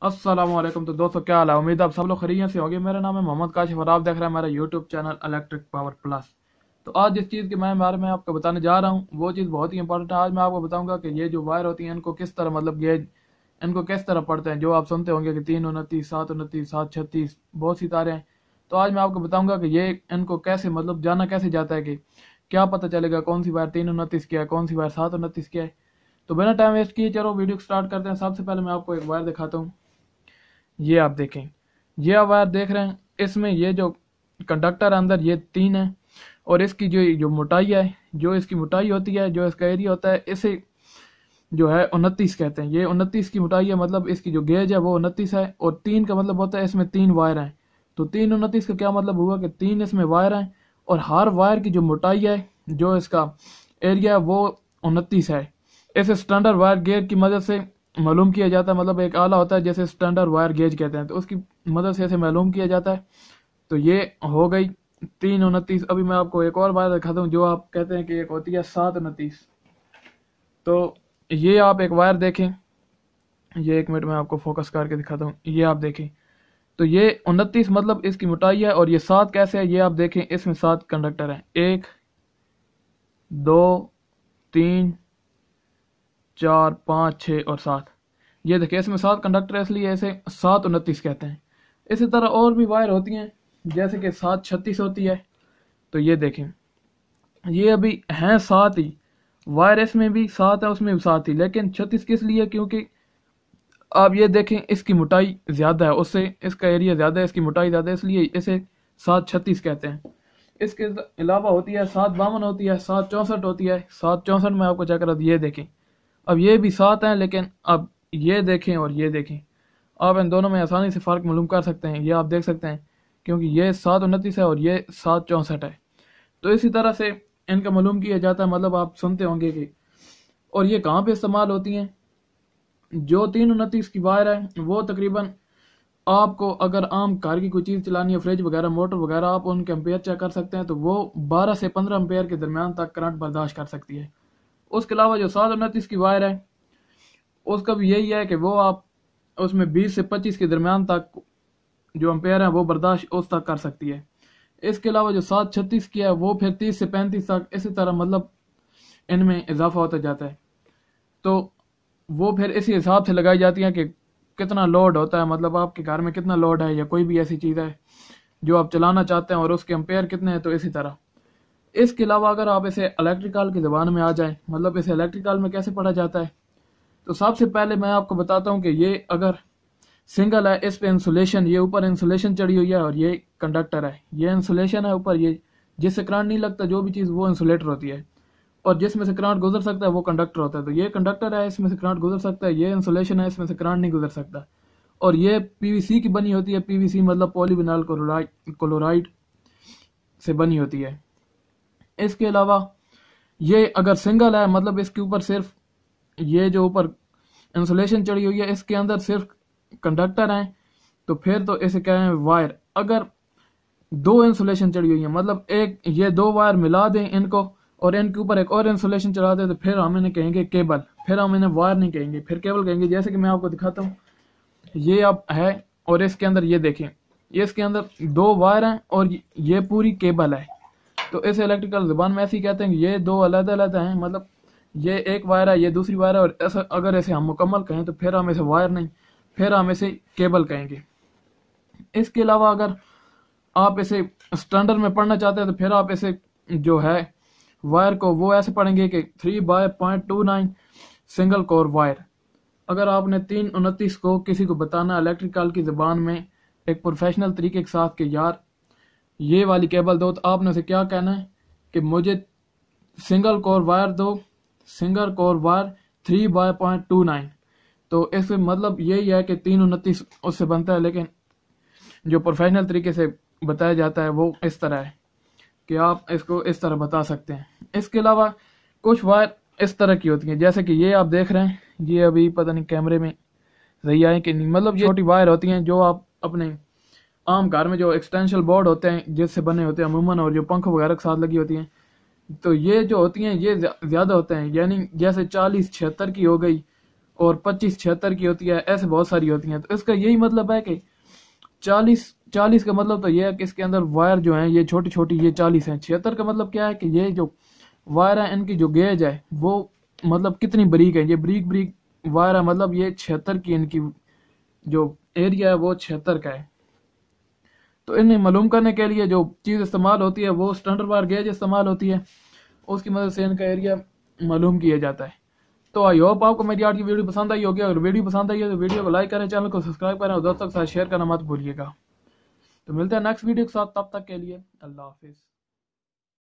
अस्सलाम वालेकुम। तो दोस्तों क्या हाल है, उम्मीद है आप सब लोग खैरियत से होंगे। मेरा नाम है मोहम्मद काशिफ और आप देख रहे हैं मेरा YouTube channel electric power plus. तो आज जिस चीज़ के मैं बारे में आपको बताने जा रहा हूँ वो चीज़ बहुत ही इंपॉर्टेंट है। आज मैं आपको बताऊंगा कि ये जो वायर होती हैं इनको किस तरह मतलब गेज इनको किस तरह पढ़ते हैं। जो आप सुनते होंगे कि 329, 729, 736 बहुत सी तारे हैं। तो आज मैं आपको बताऊंगा कि ये इनको कैसे मतलब जाना कैसे जाता है कि क्या पता चलेगा कौन सी वायर 329 क्या है, कौन सी वायर 729 क्या है। तो बिना टाइम वेस्ट किए चलो वीडियो स्टार्ट करते हैं। सबसे पहले मैं आपको एक वायर दिखाता हूँ। ये आप देखें, ये आप वायर देख रहे हैं, इसमें ये जो कंडक्टर अंदर ये 3 है और इसकी जो मोटाई है, जो इसकी मोटाई होती है, जो इसका एरिया होता है, इसे जो है 29 कहते हैं। ये 29 की मोटाई है, मतलब इसकी जो गेज है वो 29 है। और 3 का मतलब होता है इसमें 3 वायर हैं। तो 329 का क्या मतलब हुआ कि 3 इसमें वायर हैं और हर वायर की जो मोटाई है, जो इसका एरिया है वो 29 है। इस स्टैंडर्ड वायर गेज की मदद से मालूम किया जाता है। मतलब एक आला होता है जैसे स्टैंडर्ड वायर गेज कहते हैं, तो उसकी मदद से इसे मालूम किया जाता है। तो ये हो गई 329। अभी मैं आपको एक और वायर दिखाता हूँ जो आप कहते हैं कि एक होती है 729। तो ये आप एक वायर देखें, ये एक मिनट में आपको फोकस करके दिखाता हूँ। ये आप देखें, तो ये 29 मतलब इसकी मोटाई है। और ये 7 कैसे है, ये आप देखें, इसमें 7 कंडक्टर हैं, 1 2 3 4 5 6 और 7। ये देखिए इसमें 7 कंडक्टर है, इसलिए इसे 729 कहते हैं। इसी तरह और भी वायर होती हैं जैसे कि 736 होती है। तो ये देखें, ये अभी हैं 7 ही वायर, इसमें भी 7 है उसमें भी 7 ही, लेकिन 36 किस लिए? क्योंकि आप ये देखें इसकी मोटाई ज़्यादा है, उससे इसका एरिया ज़्यादा है, इसकी मोटाई ज़्यादा है, इसलिए इसे 736 कहते हैं। इसके अलावा होती है 752 होती है, 764 होती है। 764 में आपको चेक करा, ये देखें, अब ये भी 7 हैं, लेकिन अब ये देखें और ये देखें, आप इन दोनों में आसानी से फ़र्क मालूम कर सकते हैं। ये आप देख सकते हैं क्योंकि ये 729 है और ये 764 है। तो इसी तरह से इनका मालूम किया जाता है। मतलब आप सुनते होंगे कि, और ये कहाँ पे इस्तेमाल होती हैं। जो 329 की वायर है वो तकरीबन आपको अगर आम घर की कोई चीज़ चलानी है, फ्रिज वगैरह, मोटर वगैरह, आप उनके एम्पेयर चेक कर सकते हैं। तो वो 12 से 15 एम्पेयर के दरमियान तक करंट बर्दाश्त कर सकती है। उसके अलावा जो 729 की वायर है उसका भी यही है कि वो आप उसमें 20 से 25 के दरमियान तक जो एम्पेयर है वो बर्दाश्त उस तक कर सकती है। इसके अलावा जो 736 की है वो फिर 30 से 35 तक, इसी तरह मतलब इनमें इजाफा होता जाता है। तो वो फिर इसी हिसाब से लगाई जाती है कि कितना लोड होता है, मतलब आपके घर में कितना लोड है या कोई भी ऐसी चीज़ है जो आप चलाना चाहते हैं और उसके एम्पेयर कितने हैं। तो इसी तरह इसके अलावा अगर आप इसे इलेक्ट्रिकल की ज़बान में आ जाएं, मतलब इसे इलेक्ट्रिकल में कैसे पढ़ा जाता है, तो सबसे पहले मैं आपको बताता हूँ कि ये अगर सिंगल है, इस पे इंसुलेशन, ये ऊपर इंसुलेशन चढ़ी हुई है और ये कंडक्टर है, ये इंसुलेशन है ऊपर, ये जिससे करंट नहीं लगता जो भी चीज़ वो इंसुलेटर होती है, और जिसमें से करंट गुजर सकता है वो कंडक्टर होता है। तो ये कंडक्टर है, इसमें से करंट गुजर सकता है, ये इंसुलेशन है, इसमें से करंट नहीं गुजर सकता। और ये पीवीसी की बनी होती है, पीवीसी मतलब पॉलीविनाइल क्लोराइड से बनी होती है। इसके अलावा ये अगर सिंगल है, मतलब इसके ऊपर सिर्फ ये जो ऊपर इंसुलेशन चढ़ी हुई है, इसके अंदर सिर्फ कंडक्टर हैं, तो फिर तो इसे कहें वायर। अगर 2 इंसुलेशन चढ़ी हुई है, मतलब एक ये 2 वायर मिला दें इनको और इनके ऊपर एक और इंसुलेशन चढ़ा दें, तो फिर हम इन्हें कहेंगे केबल, फिर हम इन्हें वायर नहीं कहेंगे, फिर केबल कहेंगे। जैसे कि मैं आपको दिखाता हूँ, ये अब है और इसके अंदर ये देखें, ये इसके अंदर 2 वायर हैं और ये पूरी केबल है। तो इसे इलेक्ट्रिकल ज़बान में ऐसे ही कहते हैं कि ये 2 अलग अलग हैं, मतलब ये एक वायर है, ये दूसरी वायर है। और ऐसा अगर इसे हम मुकम्मल कहें तो फिर हम इसे वायर नहीं, फिर हम इसे केबल कहेंगे। इसके अलावा अगर आप इसे स्टैंडर्ड में पढ़ना चाहते हैं तो फिर आप इसे जो है वायर को वो ऐसे पढ़ेंगे कि 3/0.29 सिंगल कोर वायर। अगर आपने 329 को किसी को बताना इलेक्ट्रिकल की ज़बान में एक प्रोफेशनल तरीके के साथ कि यार ये वाली केबल दो, तो आपने उसे क्या कहना है कि मुझे सिंगल कोर वायर दो, सिंगल कोर वायर 3/0.29। तो इससे मतलब यही है कि 329 उससे बनता है, लेकिन जो प्रोफेशनल तरीके से बताया जाता है वो इस तरह है कि आप इसको इस तरह बता सकते हैं। इसके अलावा कुछ वायर इस तरह की होती हैं, जैसे कि ये आप देख रहे हैं, ये अभी पता नहीं कैमरे में सही आए कि नहीं, मतलब ये छोटी वायर होती हैं जो आप अपने आम घर में जो एक्सटेंशन बोर्ड होते हैं जिससे बने होते हैं अमूमन, और जो पंख वगैरह के साथ लगी होती हैं, तो ये जो होती हैं ये ज़्यादा होते हैं, यानी जैसे 40-76 की हो गई और 25-76 की होती है, ऐसे बहुत सारी होती हैं। तो इसका यही मतलब है कि 40 का मतलब तो ये है कि इसके अंदर वायर जो है ये छोटी छोटी, ये 40 हैं। 76 का मतलब क्या है कि ये जो वायर है इनकी जो गेज है वो मतलब कितनी बरीक है, ये बरीक बरीक वायर है, मतलब ये 76 की इनकी जो एरिया है वो 76 का है। तो इन्हें मालूम करने के लिए जो चीज़ इस्तेमाल होती है वो स्टैंडर्ड वायर गेज इस्तेमाल होती है, उसकी मदद से इनका एरिया मालूम किया जाता है। तो आई होप आपको मेरी आज की वीडियो पसंद आई होगी। अगर वीडियो पसंद आई है तो वीडियो को लाइक करें, चैनल को सब्सक्राइब करें और दोस्तों के साथ शेयर करना मत भूलिएगा। तो मिलते हैं नेक्स्ट वीडियो के साथ, तब तक के लिए अल्लाह हाफिज़।